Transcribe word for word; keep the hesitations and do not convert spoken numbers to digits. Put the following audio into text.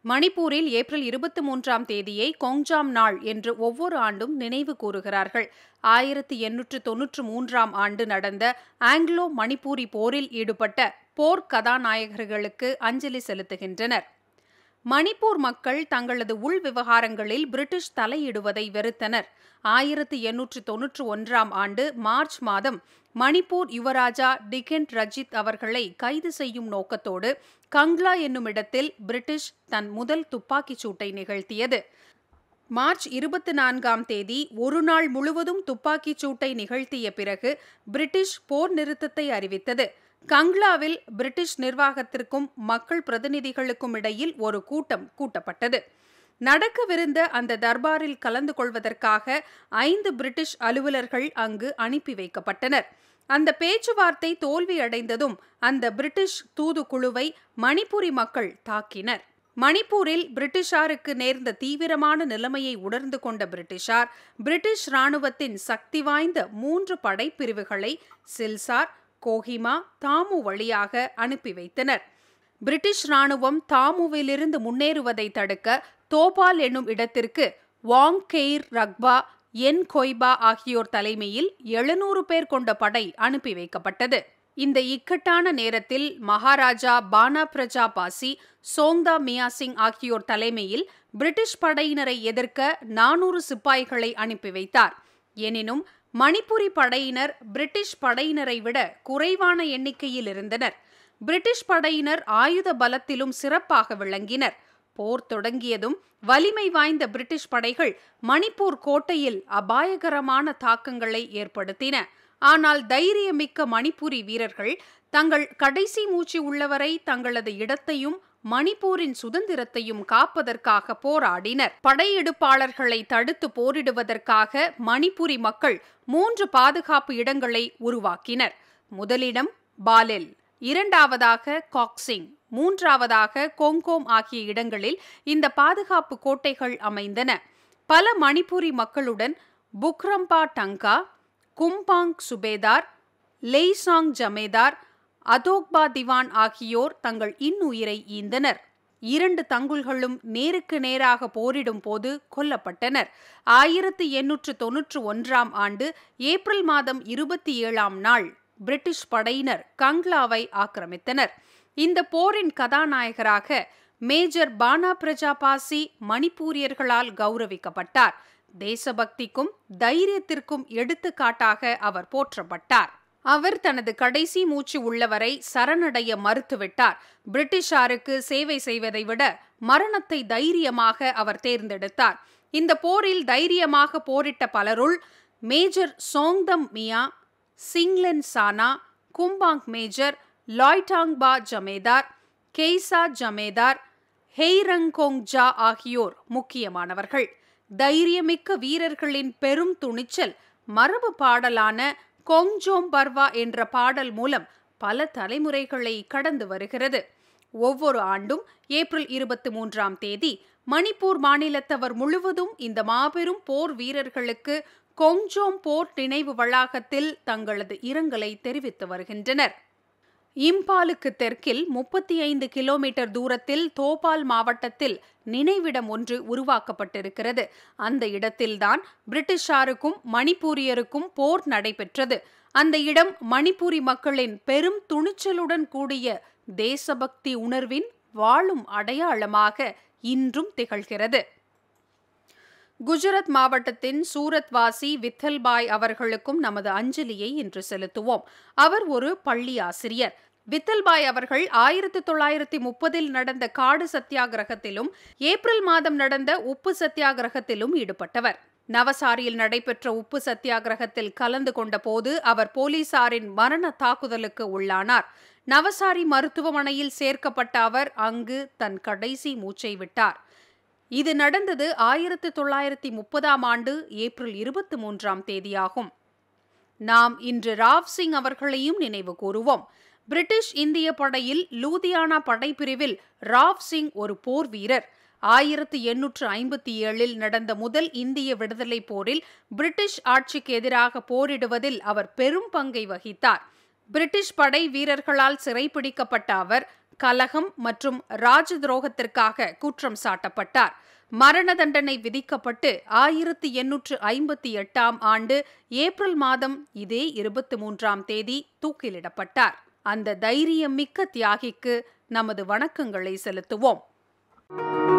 மணிப்பூரில் ஏப்ரல் இருபத்தி மூன்றாம் தேதியை கொங் ஜாம் நாள் என்று ஒவ்வொரு ஆண்டும் நினைவு கூறுகிறார்கள். ஆயிரத்தி எண்ணூற்று தொன்னூற்று மூன்றாம் ஆண்டு நடந்த ஆங்கிலோ மணிப்பூரி போரில் ஈடுபட்ட போர் கதாநாயகர்களுக்கு அஞ்சலி செலுத்துகின்றனர். மணிப்பூர் மக்கள் தங்களது உள் விவகாரங்களில் பிரிட்டிஷ் தலையிடுவதை வெறுத்தனர். ஆயிரத்தி எண்ணூற்று தொன்னூற்று ஒன்றாம் ஆண்டு மார்ச் மாதம் மணிப்பூர் யுவராஜா டிகென்ட் ரஜித் அவர்களை கைது செய்யும் நோக்கத்தோடு கங்லா என்னும் இடத்தில் பிரிட்டிஷ் தன் முதல் துப்பாக்கிச் சூட்டை நிகழ்த்தியது. மார்ச் இருபத்தி நான்காம் தேதி ஒரு நாள் முழுவதும் துப்பாக்கிச் சூட்டை நிகழ்த்திய பிறகு பிரிட்டிஷ் போர் நிறுத்தத்தை அறிவித்தது. கங்லாவில் பிரிட்டிஷ் நிர்வாகத்திற்கும் மக்கள் பிரதிநிதிகளுக்கும் இடையில் ஒரு கூட்டம் கூட்டப்பட்டது. நடக்கவிருந்த அந்த தர்பாரில் கலந்து கொள்வதற்காக ஐந்து பிரிட்டிஷ் அலுவலர்கள் அங்கு அனுப்பி வைக்கப்பட்டனர். அந்த பேச்சுவார்த்தை தோல்வியடைந்ததும் அந்த பிரிட்டிஷ் தூதுக்குழுவை மணிப்பூரி மக்கள் தாக்கினர். மணிப்பூரில் பிரிட்டிஷாருக்கு நேர்ந்த தீவிரமான நிலைமையை உணர்ந்து கொண்ட பிரிட்டிஷார் பிரிட்டிஷ் இராணுவத்தின் சக்தி வாய்ந்த மூன்று படைப்பிரிவுகளை சில்சார், கோஹிமா, தாமு வழியாக அனுப்பி வைத்தனர். பிரிட்டிஷ் இராணுவம் தாமுவிலிருந்து முன்னேறுவதை தடுக்க தோபால் என்னும் இடத்திற்கு வாங் கெய்ர் ரக்பா, என் கொய்பா ஆகியோர் தலைமையில் எழுநூறு பேர் கொண்ட படை அனுப்பி வைக்கப்பட்டது. இந்த இக்கட்டான நேரத்தில் மகாராஜா பானா பிரஜா பாசி, சோங்தா மியா சிங் ஆகியோர் தலைமையில் பிரிட்டிஷ் படையினரை எதிர்க்க நானூறு சிப்பாய்களை அனுப்பி வைத்தார். எனினும் மணிப்புரி படையினர் பிரிட்டிஷ் படையினரை விட குறைவான எண்ணிக்கையில் இருந்தனர். பிரிட்டிஷ் படையினர் ஆயுத பலத்திலும் சிறப்பாக விளங்கினர். போர் தொடங்கியதும் வலிமை வாய்ந்த பிரிட்டிஷ் படைகள் மணிப்பூர் கோட்டையில் அபாயகரமான தாக்கங்களை ஏற்படுத்தின. ஆனால் தைரியமிக்க மணிப்பூரி வீரர்கள் தங்கள் கடைசி மூச்சு உள்ளவரை தங்களது இடத்தையும் மணிப்பூரின் சுதந்திரத்தையும் காப்பதற்காக போராடினர். படையெடுப்பாளர்களை தடுத்து போரிடுவதற்காக மணிப்புரி மக்கள் மூன்று பாதுகாப்பு இடங்களை உருவாக்கினர். முதலிடம் பாலெல், இரண்டாவதாக காக்சிங், மூன்றாவதாக கொங்கோம் ஆகிய இடங்களில் இந்த பாதுகாப்பு கோட்டைகள் அமைந்தன. பல மணிப்புரி மக்களுடன் புக்ரம்பா டங்கா, கும்பாங் சுபேதார், லெய்சாங் ஜமேதார், அதோக்பா திவான் ஆகியோர் தங்கள் இன்னுயிரை ஈந்தனர். இரண்டு தங்குல்களும் நேருக்கு நேராக போரிடும் போது கொல்லப்பட்டனர். ஆயிரத்தி எண்ணூற்று தொன்னூற்று ஒன்றாம் ஆண்டு ஏப்ரல் மாதம் இருபத்தி ஏழாம் நாள் பிரிட்டிஷ் படையினர் கங்லாவை ஆக்கிரமித்தனர். இந்த போரின் கதாநாயகராக மேஜர் பானா பிரஜா பாசி மணிப்பூரியர்களால் கௌரவிக்கப்பட்டார். தேசபக்திக்கும் தைரியத்திற்கும் எடுத்துக்காட்டாக அவர் போற்றப்பட்டார். அவர் தனது கடைசி மூச்சு உள்ளவரை சரணடைய மறுத்துவிட்டார். பிரிட்டிஷாருக்கு சேவை செய்வதை விட மரணத்தை தைரியமாக அவர் தேர்ந்தெடுத்தார். இந்த போரில் தைரியமாக போரிட்ட பலருள் மேஜர் சோங்தம் மியா, சிங்லென் சானா, கும்பாங் மேஜர், லாய்டாங்பா ஜமேதார், கெய்சா ஜமேதார், ஹெய்ரங்கோங் ஜா ஆகியோர் முக்கியமானவர்கள். தைரியமிக்க வீரர்களின் பெரும் துணிச்சல் மரபு பாடலான கோங் ஜோம் பர்வா என்ற பாடல் மூலம் பல தலைமுறைகளை கடந்து வருகிறது. ஒவ்வொரு ஆண்டும் ஏப்ரல் இருபத்தி மூன்றாம் தேதி மணிப்பூர் மாநிலத்தவர் முழுவதும் இந்த மாபெரும் போர் வீரர்களுக்கு கோங் ஜோம் போர் நினைவு வளாகத்தில் தங்களது இரங்கலை தெரிவித்து வருகின்றனர். இம்பாலுக்கு தெற்கில் முப்பத்தி ஐந்து கிலோமீட்டர் தூரத்தில் தோபால் மாவட்டத்தில் நினைவிடம் ஒன்று உருவாக்கப்பட்டிருக்கிறது. அந்த இடத்தில்தான் பிரிட்டிஷாருக்கும் மணிப்பூரியருக்கும் போர் நடைபெற்றது. அந்த இடம் மணிப்பூரி மக்களின் பெரும் துணிச்சலுடன் கூடிய தேசபக்தி உணர்வின் வாழும் அடையாளமாக இன்றும் திகழ்கிறது. குஜராத் மாவட்டத்தின் சூரத் வாசி வித்தல்பாய் அவர்களுக்கும் நமது அஞ்சலியை இன்று செலுத்துவோம். அவர் ஒரு பள்ளி ஆசிரியர். வித்தல்பாய் அவர்கள் ஆயிரத்தி தொள்ளாயிரத்தி முப்பதில் நடந்த காடு சத்தியாகிரகத்திலும் ஏப்ரல் மாதம் நடந்த உப்பு சத்தியாகிரகத்திலும் ஈடுபட்டவர். நவசாரியில் நடைபெற்ற உப்பு சத்தியாகிரகத்தில் கலந்து கொண்ட போது அவர் போலீசாரின் மரண தாக்குதலுக்கு உள்ளானார். நவசாரி மருத்துவமனையில் சேர்க்கப்பட்ட அவர் அங்கு தன் கடைசி மூச்சை விட்டார். இது நடந்தது ஆயிரத்தி தொள்ளாயிரத்தி முப்பதாம் ஆண்டு ஏப்ரல் இருபத்தி மூன்றாம் தேதியாகும். நாம் இன்று ராவ் சிங் அவர்களையும் நினைவு கூறுவோம். பிரிட்டிஷ் இந்திய படையில் லூதியானா படைப்பிரிவில் ராவ் சிங் ஒரு போர் வீரர். ஆயிரத்தி எண்ணூற்று ஐம்பத்தி ஏழில் நடந்த முதல் இந்திய விடுதலை போரில் பிரிட்டிஷ் ஆட்சிக்கு எதிராக போரிடுவதில் அவர் பெரும் பங்கை வகித்தார். பிரிட்டிஷ் படை வீரர்களால் சிறைப்பிடிக்கப்பட்ட அவர் கலகம் மற்றும் ராஜ துரோகத்திற்காக குற்றம் சாட்டப்பட்டார். மரண தண்டனை விதிக்கப்பட்டு ஆயிரத்தி எண்ணூற்று ஐம்பத்தி எட்டாம் ஆண்டு ஏப்ரல் மாதம் இதே இருபத்தி மூன்றாம் தேதி தூக்கிலிடப்பட்டார். அந்த தைரியம் மிக்க தியாகிக்கு நமது வணக்கங்களை செலுத்துவோம்.